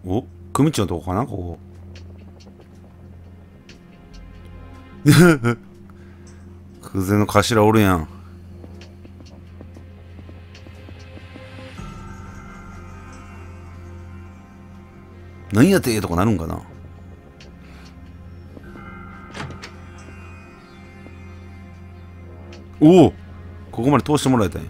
お、組長のとこかな、ここ。クゼの頭おるやん。何やてとかなるんかな。おお、ここまで通してもらえたんや。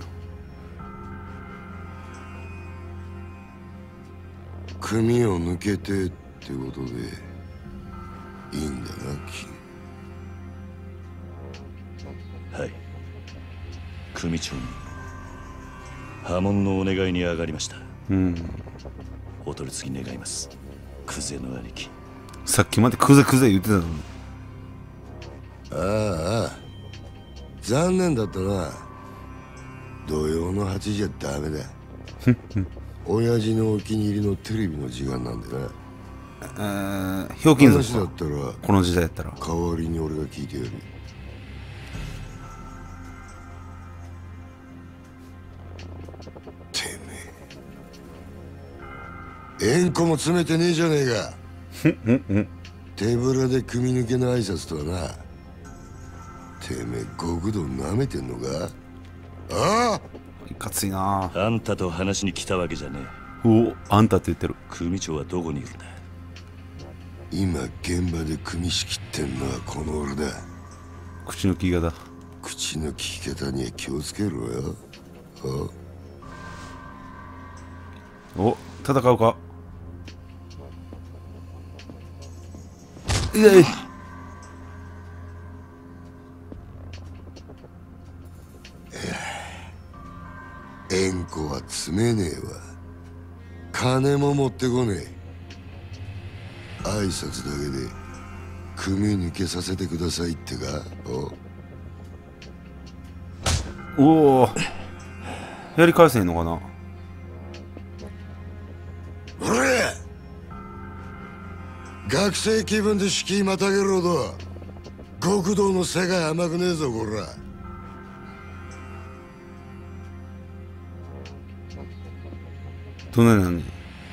組を抜けてってことでいいんだな、 はい。組長に破門のお願いに上がりました。お取り次ぎ願います、クゼの兄貴。 さっきまでクゼクゼ言ってたのに。 ああ、残念だったな。土曜の8時じゃダメだ。親父のお気に入りのテレビの時間なんでな。 ひょうきん族話だったらこの時代やったら代わりに俺が聞いてやる。てめえ、縁故も詰めてねえじゃねえか。手ぶらで組抜けの挨拶とはな。てめえ極道舐めてんのか。ああ、 いかついな。 あんたと話に来たわけじゃねおお、あんたって言ってる。 組長はどこにいるんだ。 今現場で組み仕切ってんのはこの俺だ。 口の利き方。 口の利き方には気をつけろよ。 お、戦うか。いやい。 縁故は詰めねえわ。金も持ってこねえ。挨拶だけで組抜けさせてくださいってか。 おお、やり返せんのかな。 おれ、学生気分で敷居またげるほど極道の世界甘くねえぞこら。 どないなんねん。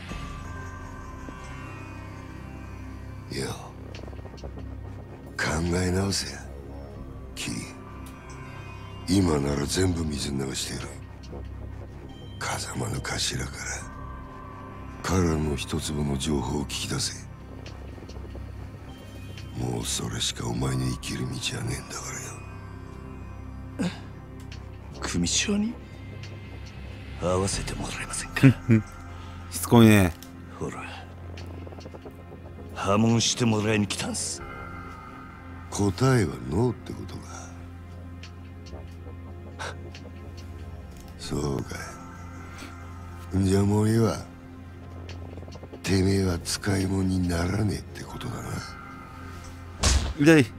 よ、考え直せやキリ。今なら全部水流してやる。風間の頭から彼の一粒の情報を聞き出せ。もうそれしかお前の生きる道はねえんだからよ。 組長に会わせてもらえませんか。 しつこいね。 ほら、破門してもらいに来たんす。 答えはノーってことか。そうかい。じゃあもういいわ。てめえは使い物にならねえってことだな。 痛い。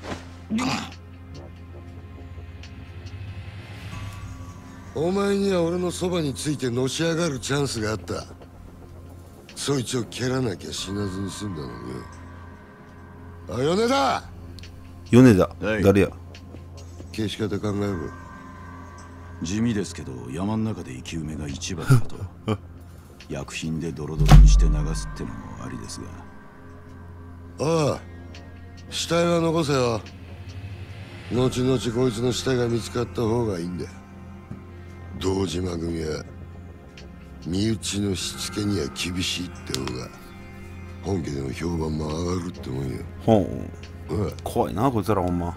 お前には俺のそばについてのし上がるチャンスがあった。そいつを蹴らなきゃ死なずに済んだのによ。あ、米田。 米田、 はい、 誰や。 消し方考えろ。 地味ですけど山の中で生き埋めが一番だと薬品でドロドロにして流すってのもありですが。 ああ、死体は残せよ。後々こいつの死体が見つかった方がいいんだよ。堂島組は身内のしつけには厳しいって方が本家での評判も上がるってもんよ。 ほん。怖いなこいつらほんま。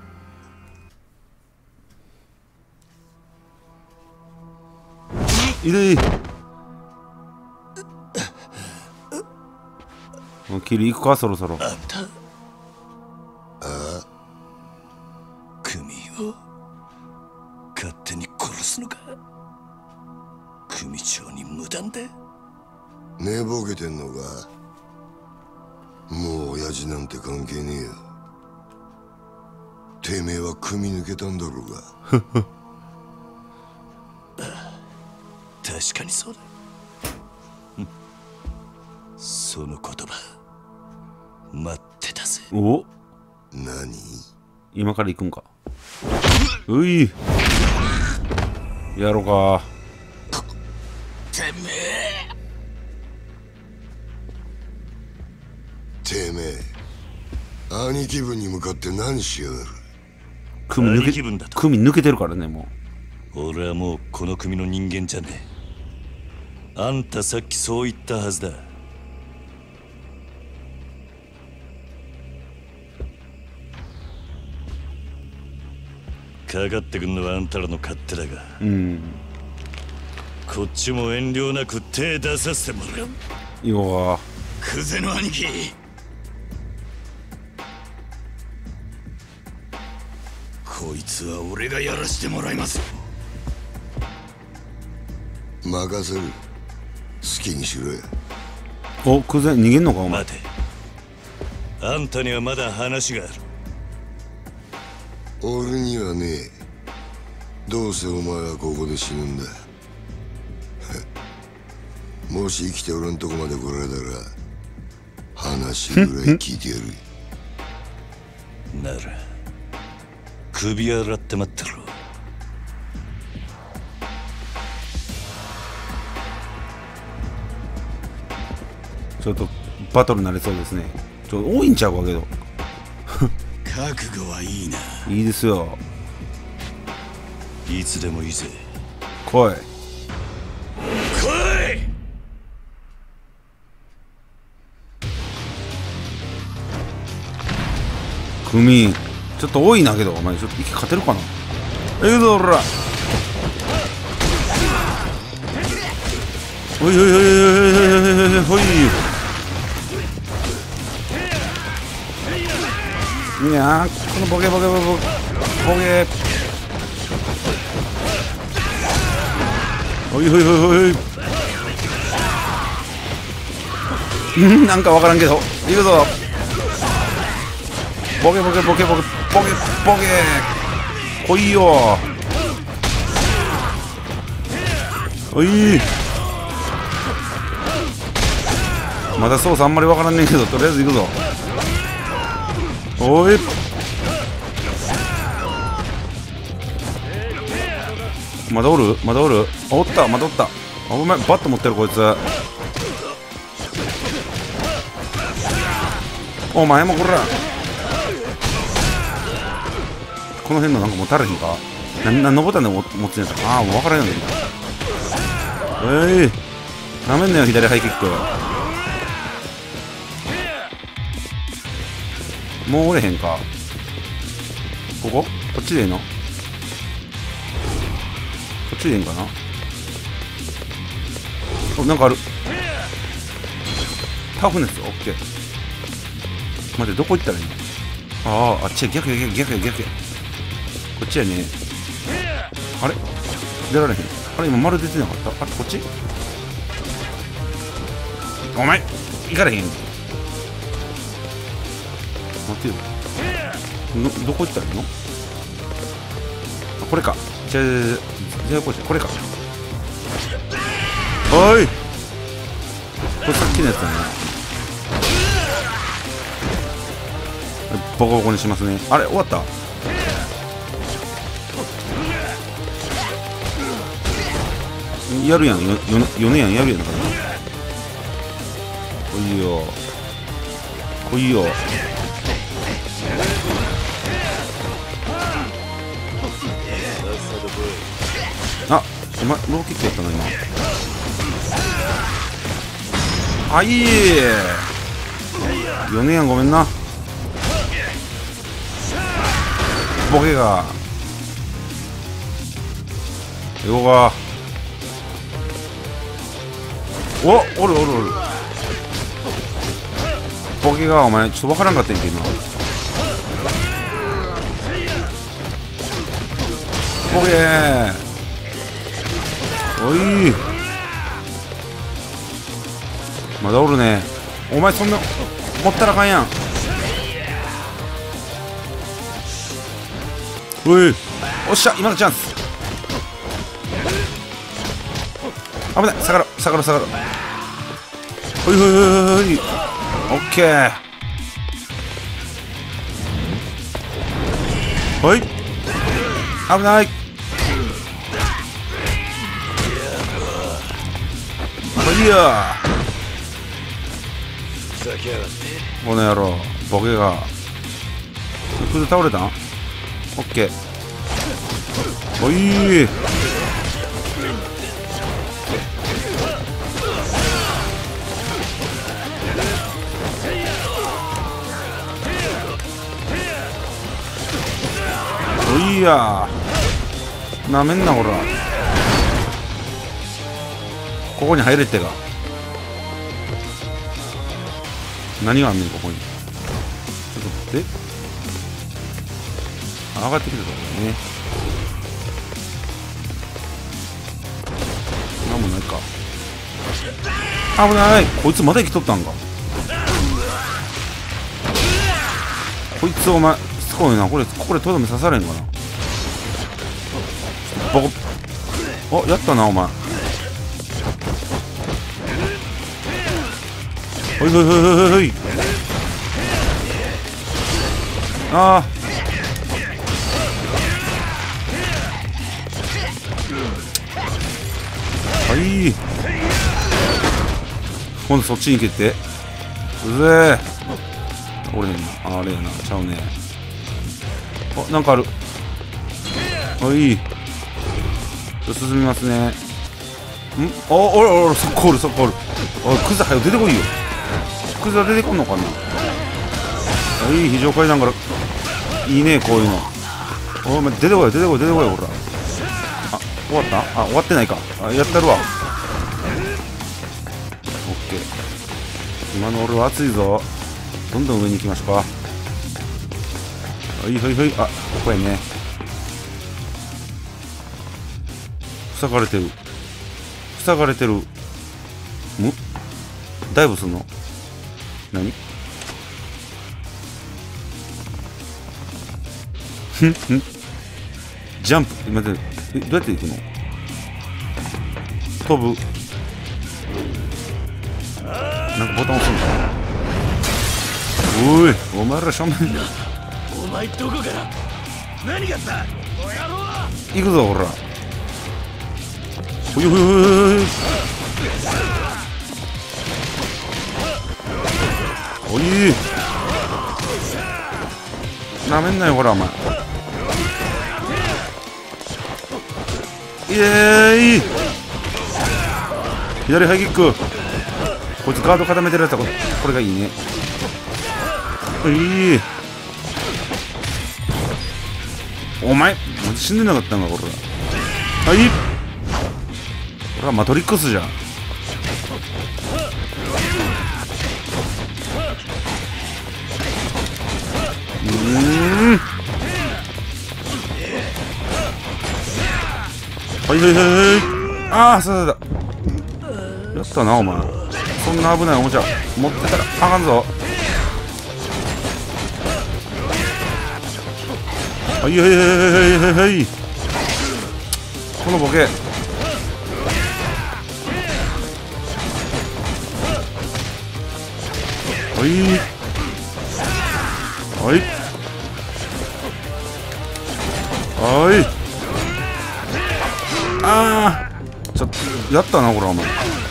痛い。もうキリ行くかそろそろ。 あんた、組を勝手に殺すのか。組長に無断で。 寝ぼけてんのか。もう親父なんて関係ねえよ。てめえは組み抜けたんだろうが。 確かにそうだ。その言葉待ってたぜ。 お、 何？ 今から行くんか。うい、やろうか。 てめえ。 てめえ兄貴分に向かって何しやがる。 兄貴分だと。 組抜けてるからね、もう。俺はもうこの組の人間じゃねえ。あんたさっきそう言ったはずだ。かかってくんのはあんたらの勝手だが、こっちも遠慮なく手出させてもらう。 要はクゼの兄貴、こいつは俺がやらしてもらいます。 任せる。好きにしろや。 お、クゼ逃げんのかお前。 待て、あんたにはまだ話がある。 俺にはねえ。どうせお前はここで死ぬんだ。もし生きて俺んとこまで来られたら話ぐらい聞いてやる。 なら首洗って待ってろ。 ちょっとバトルになりそうですね。ちょっと多いんちゃうかけど。 覚悟はいいな。 いいですよ。 いつでもいいぜ。 来い。組ちょっと多いなけど、お前ちょっと息勝てるかな。ええぞおら。おいおいおいおいおいおいおいおい。いやー、このボケボケボケボケ。おいおいおいおい。なんかわからんけどいくぞ。ボケボケボケボケボケボケ来いよ。おい、まだ操作あんまりわからんねんけど、とりあえず行くぞ。おい、まだおるまだおる。おった、まだおった。お前バット持ってるこいつ。お前もこら。この辺のなんか持たれへんか。何のボタンで持ってんやった。ああ、もう分からんよね。なめんなよ左ハイキック。もうおれへんか。こっちでいいの。こっちでいいんかな。お、なんかある。タフネス、オッケー。待って、どこ行ったらいいの。ああ、あっちや。逆や。こっちやね。あれ出られへん。あれ今丸出てなかった。あれこっち。お前行かれへん。待ってよ。どこ行ったらいいの。あ、これか。じゃあこれか。おい、これさっきのやつだね。ボコボコにしますね。あれ終わった。やるやん。4年やるやんから。来いよ。あ、お前ローキックやったな今。あ、いい。4年やん、ごめんな。ボケがよがおるボケがお前ちょっとわからんかったんやけどな。ボケおい、まだおるね。お前そんな持ったらあかんやん。おい、おっしゃ、今のチャンス。危ない、下がろ。おい、オッケー。はい、危ない。いやこの野郎ボケがクズ倒れたん？オッケー。おいー、おいやー、なめんなほら。ここに入れってか。何があんねんここに。ちょっと待って。上がってきたところね。なんもないか。危ない。こいつまだ生きとったんか。こいつお前しつこいな。これとどめ刺されんかな。ボコ。お、やったなお前。ほいほいほいほいほい。ああ、はい、今度そっちに行けて。うぜえ。おれへんな。あれやな。ちゃうね。あ、なんかある。はい、進みますね。ん、おらそこおるそこおる。おいクズはよ出てこいよ。クズは出てこんのかな。はい、非常階段からいいねこういうの。お前出てこい出てこい出てこいほら。あ、終わった？あ、終わってないか。あ、やったるわ。オッケー。今の俺は熱いぞ。どんどん上に行きましょうか。はいはいはい。あ、ここやね。塞がれてる。塞がれてる。ダイブすんの？何？ジャンプ。待って、どうやって行くの？飛ぶ。なんかボタン押すんだ。おい、お前ら正面。 お前どこから何があった？ 行くぞほら。ほいほいほいほい。おい、なめんなよほらお前。イエーイ。左ハイキック。こいつガード固めてるやつはこれがいいね。お前死んでなかったんかこれ。はい、これはマトリックスじゃん。はいはいはいはい。ああ、そうだ。やったなお前。そんな危ないおもちゃ持ってたらあかんぞ。はいはいはいはいはいはい。このボケ。はいはいはい。ああ、ちょっとやったなこれお前。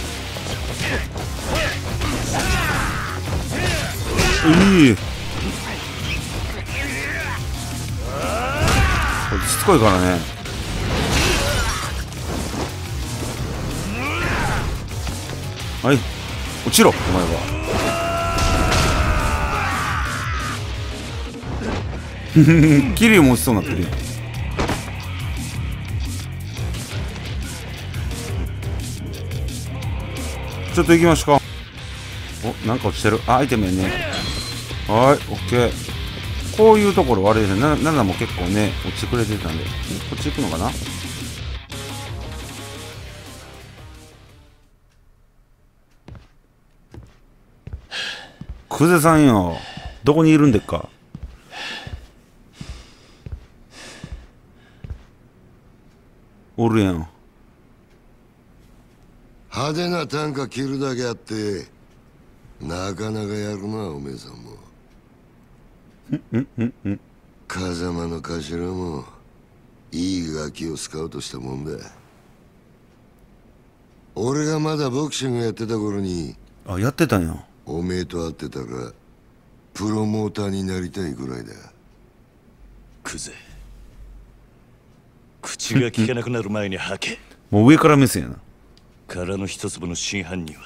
いい、これしつこいからね。はい、落ちろお前は。キリも落ちそうになってる。ちょっと行きましょうか。お、なんか落ちてる。あ、アイテムやね。はい、オッケー。こういうところ悪いですね。7も結構ね落ちてくれてたんで、こっち行くのかな。クゼさんよ、どこにいるんでっか。おるやん。 派手な短歌切るだけあってなかなかやるなおめえさんも。風間の頭もいいガキをスカウトしたもんだ。俺がまだボクシングやってた頃にあ、やってたんや。 おめえと会ってたらプロモーターになりたいぐらいだ。 クゼ、口が聞けなくなる前に吐け。 もう上から目線やな。 殻の一粒の真犯人は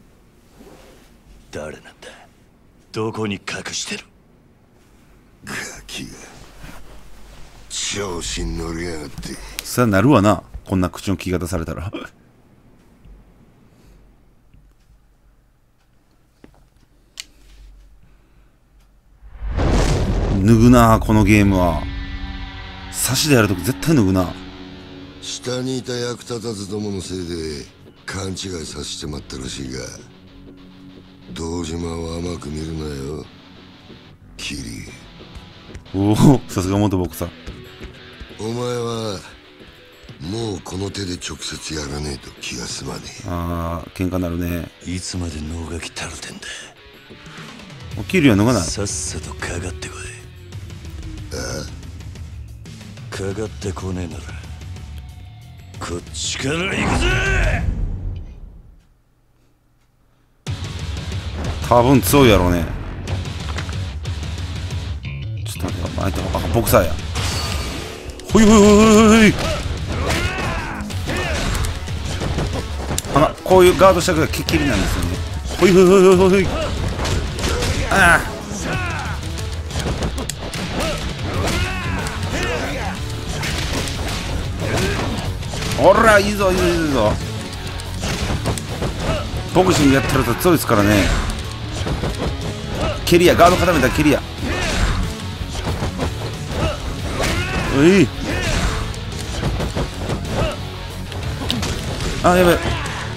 誰なんだ？どこに隠してる？ ガキが調子に乗りやがって。 そりゃなるわな、こんな口の利き方されたら。脱ぐなこのゲームは。差しでやるとき絶対脱ぐな。 下にいた役立たずどものせいで勘違いさせてまったらしいが、堂島を甘く見るなよキリ。 おお、さすが元ボクサー。 お前はもうこの手で直接やらねえと気が済まねえ。 ああ、喧嘩なるね。 いつまで能書きたるてんだ。 起きるや脱がない。 さっさとかかってこい。かかってこねえならこっちから行くぜ。 多分強いやろうね。ちょっと待ってよ、相手はボクサーや。ほいほいほいほいほい。こういうガードしたくらいキッキリなんですよね。ほいほいほいほいほいほい。ああ、ほら、いいぞいいぞいいぞ。ボクシングやってると強いですからね。蹴りや、ガード固めたら蹴りや。おい、あ、やばい。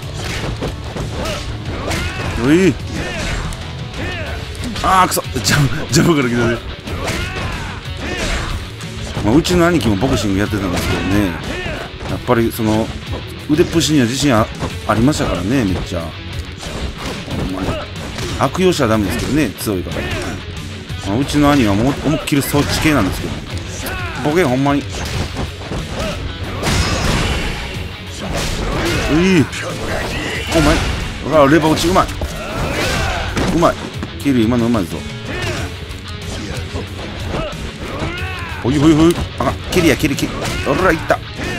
おい、あーくそ、ジャブから来たね。まあ、うちの兄貴もボクシングやってたんですけどね、やっぱりその腕っぷしには自信 ありましたからね。めっちゃほんまに悪用しちゃダメですけどね、強いから。まあ、うちの兄はもう思いっきりそっち系なんですけど、ボケほんまに。おい、お前、うわ、レバー落ちうまい、うまい。キル今のうまいぞ。ほいほいほい。あ、蹴りや蹴り蹴り。おら、いった。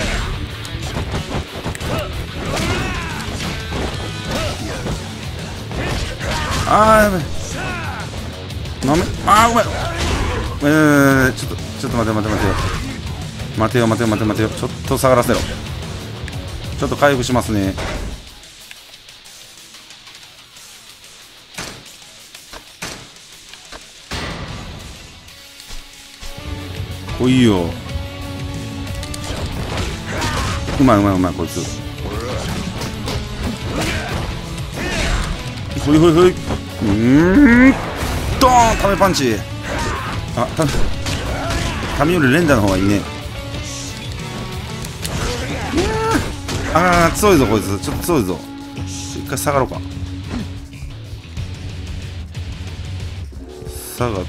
あー、やばい。なめ、あー、うまい。ちょっと待てよ。待てよ。ちょっと下がらせろ。ちょっと回復しますね。おいよ。うまいこいつ。ほいほいほい。ドーン、ためパンチ。あ、ためより連打の方がいいね。あー、強いぞこいつ。ちょっと強いぞ。一回下がろうか。下がって、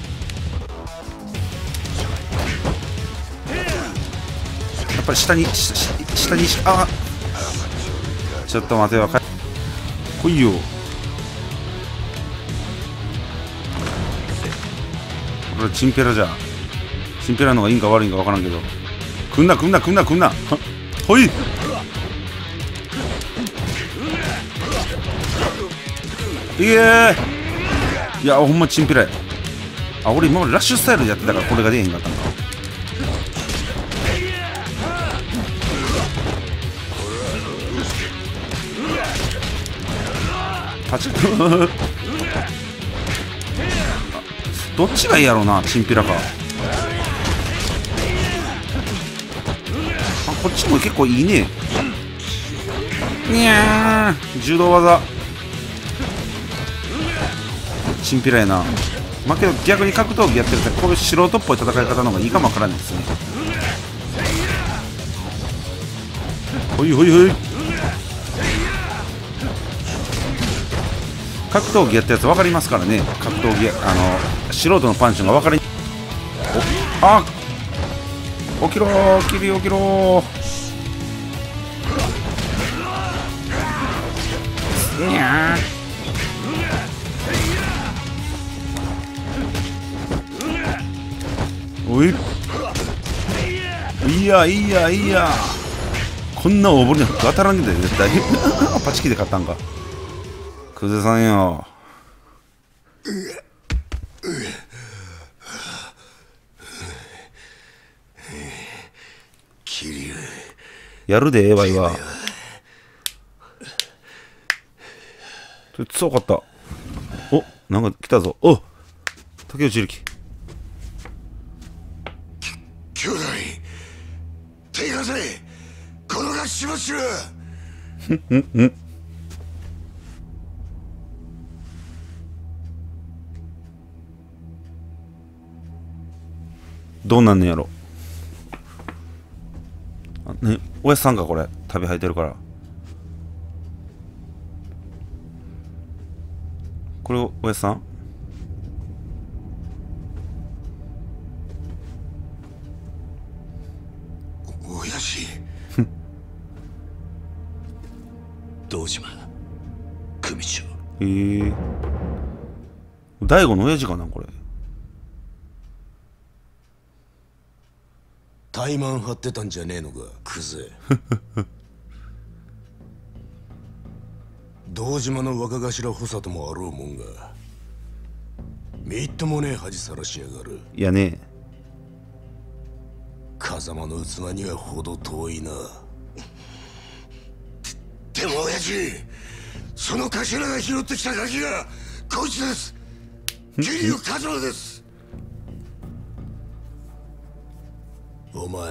やっぱり下に、あ、ちょっと待てよ。来いよ。これチンペラじゃ。チンペラの方がいいんか悪いんか分からんけど。組んな。ほい。いえー、いや、ほんまチンペラや。あ、俺今までラッシュスタイルでやってたからこれが出えへんかったんか。パチッどっちがいいやろうな、チンピラか。あ、こっちも結構いいね。にゃー、柔道技。チンピラやな。まあけど逆に格闘技やってるとこういう素人っぽい戦い方の方がいいかもわからないですね。ほい。格闘技やったやつ分かりますからね。格闘技素人のパンチが分かり。あ、起きろー、起きろー。にゃー、 おい、いやいやいや、こんな大堀に当たらんけど絶対パチキで勝ったんか。クゼさんよ。やるでええわいは。強かった。お、なんか来たぞ。お、竹内力。 兄弟、手貸せ、このがしましろ。 どうなんねんやろ。ね、おやつさんかこれ、旅入ってるから。これおやつさん？ おやじ。 堂島組長。 大悟の親父かなこれ。 怠慢張ってたんじゃねえのかクゼ。堂島の若頭補佐ともあろうもんがみっともねえ恥さらしやがる。 いやね、 風間の器にはほど遠いな。 でも親父、その頭が拾ってきたガキがこいつです。桐生一馬です。 お前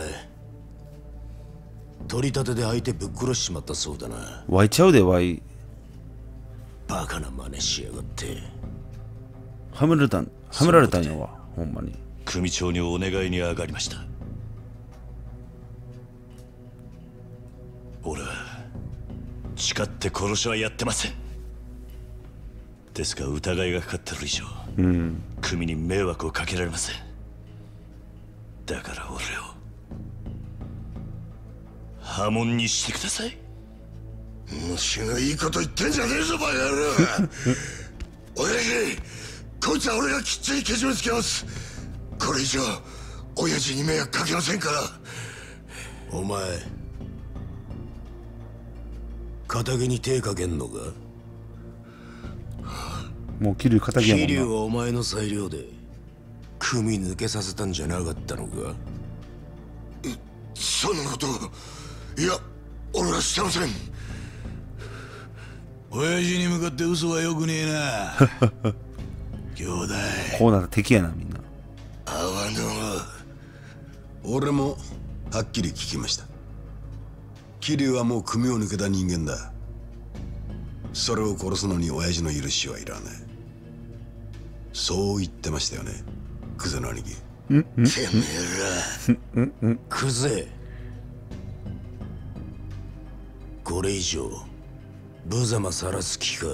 取り立てで相手ぶっ殺しちまったそうだな。 湧いちゃうで湧い。 バカな真似しやがって。 はめられたんやわ、ほんまに。 組長にお願いに上がりました。俺は誓って殺しはやってません。ですが疑いがかかってる以上、組に迷惑をかけられません。だから俺を破門にしてください。 虫のいいこと言ってんじゃねえぞバカ野郎。親父、こいつは俺がきっちりけじめつけます。これ以上親父に迷惑かけませんから。 お前仇に手かけんのか。 もう桐生仇やもんな。 桐生はお前の裁量で組抜けさせたんじゃなかったのか。 そんなこと、いや俺はしてません。 親父に向かって嘘はよくねえな。兄弟、 こうなったら敵やなみんな。 あわぬ俺もはっきり聞きました。桐生はもう組を抜けた人間だ。それを殺すのに親父の許しはいらない。そう言ってましたよね、クゼの兄貴。 てめえら。 クゼ、これ以上無様さらす気か。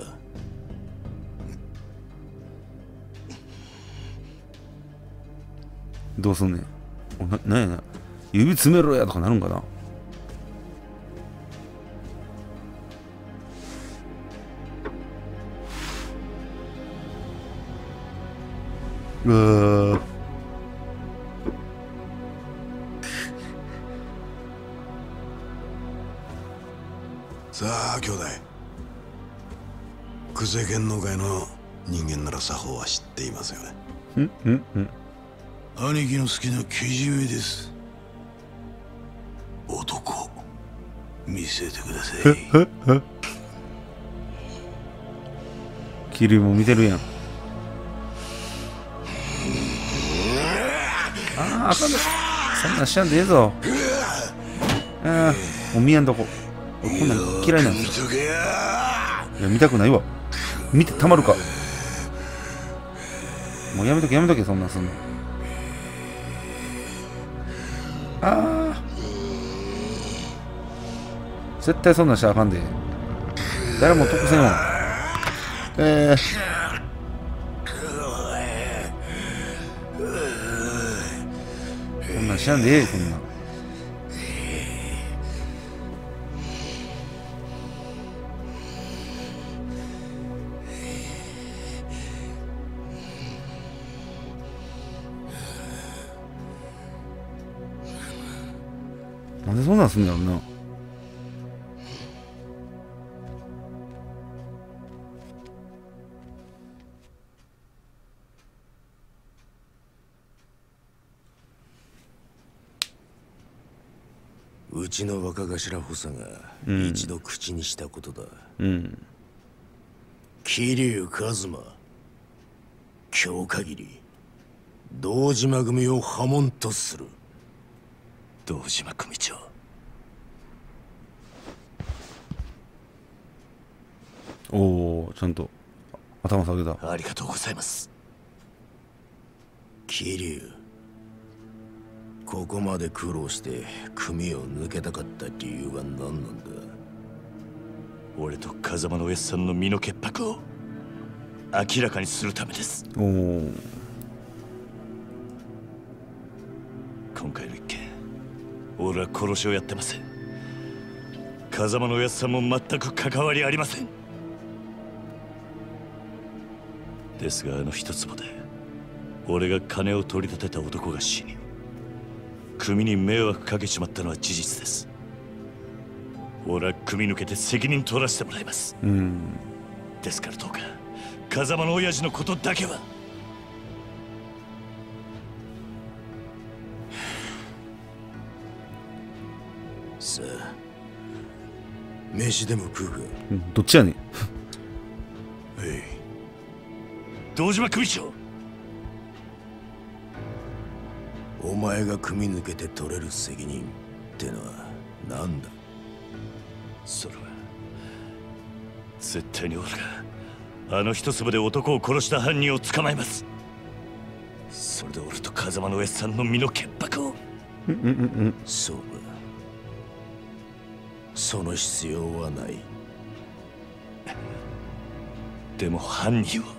どうすんねん。なんやな、指詰めろやとかなるんかな。 さあ兄弟、久世剣能界の人間なら作法は知っていますよね。兄貴の好きなけじめです。男見せてください。 桐生も見てるやん。あかんで、そんなんしやんでええぞ。もう見やんとこ。俺こんなん嫌いなんですよ。いや見たくないわ。見てたまるか。もうやめとけやめとけ、そんなんすんの。絶対そんなんしちゃあかんで。誰も得せんわ。そんなんしやんでええ、こんなん。 なんでそんなんすんだろうな。 うちの若頭補佐が一度口にしたことだ。桐生一馬、今日限り堂島組を破門とする。堂島組長。 おお、ちゃんと頭下げた。 ありがとうございます。桐生、ここまで苦労して組を抜けたかった理由は何なんだ？ 俺と風間のおやっさんの身の潔白を明らかにするためです。 おお。 今回の一件、俺は殺しをやってません。風間のおやっさんも全く関わりありません。ですがあの一坪で俺が金を取り立てた男が死に、組に迷惑かけちまったのは事実です。俺は組抜けて責任取らせてもらいます。ですからどうか風間の親父のことだけは。 さあ、飯でも食うか。 どっちやねん。 はい。 堂島組長、 お前が組抜けて取れる責任ってのは何だ？ それは絶対に俺があの一粒で男を殺した犯人を捕まえます。それで俺と風間のおやっさんの身の潔白を。 そうか。その必要はない。 でも犯人を。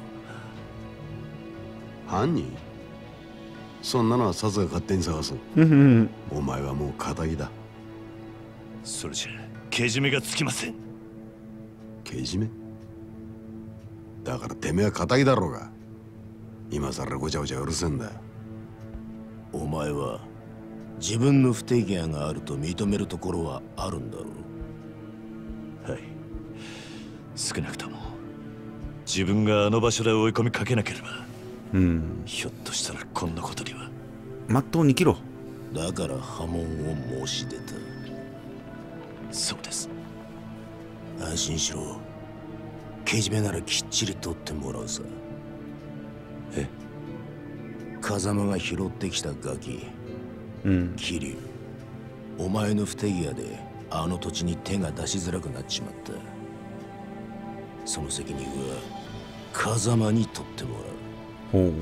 犯人？そんなのはサズが勝手に探す。お前はもう仇だ。 それじゃけじめがつきません。 けじめ？だからてめえは仇だろうが。今さらごちゃごちゃうるせえんだ。 お前は自分の不手際があると認めるところはあるんだろう。はい。少なくとも自分があの場所で追い込みかけなければ、ひょっとしたらこんなことには。 まっとうに生きろ。 だから破門を申し出た。 そうです。 安心しろ。けじめならきっちり取ってもらうさ。 え？ 風間が拾ってきたガキ、桐生、お前の不手際であの土地に手が出しづらくなっちまった。その責任は風間に取ってもらう。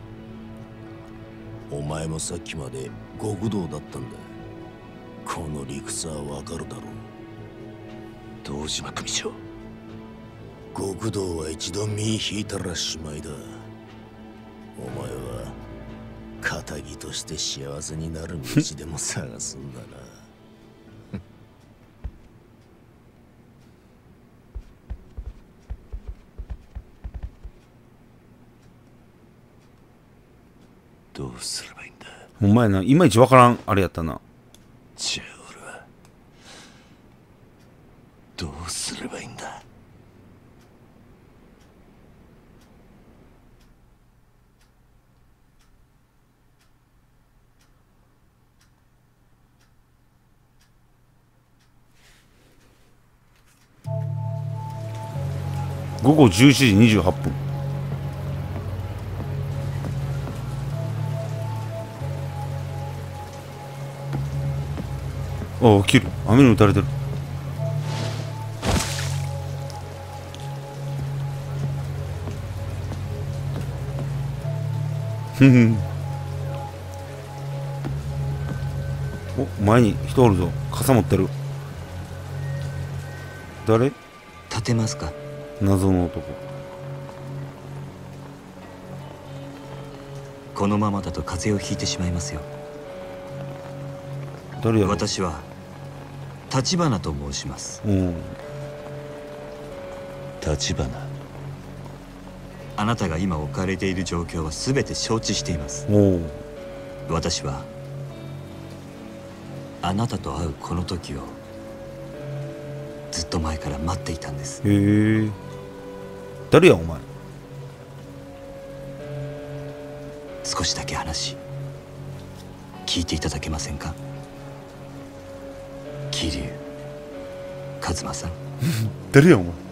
お前もさっきまで極道だったんだ。この理屈はわかるだろう。 堂島組長、 極道は一度身引いたらしまいだ。お前は仇として幸せになる道でも探すんだな。 どうすればいいんだ。 お前な、いまいちわからんあれやったな。 じゃあ俺はどうすればいいんだ。 午後11時28分。ああ、切る。雨に打たれてる。お、前に人おるぞ。傘持ってる。誰？ 立てますか？ 謎の男。 このままだと風邪をひいてしまいますよ。 誰やろ？ 私は立花と申します。 立花。 あなたが今置かれている状況は全て承知しています。私はあなたと会うこの時をずっと前から待っていたんです。 へえ。誰やお前。 少しだけ話聞いていただけませんか。桐生一馬さん。 誰やお前。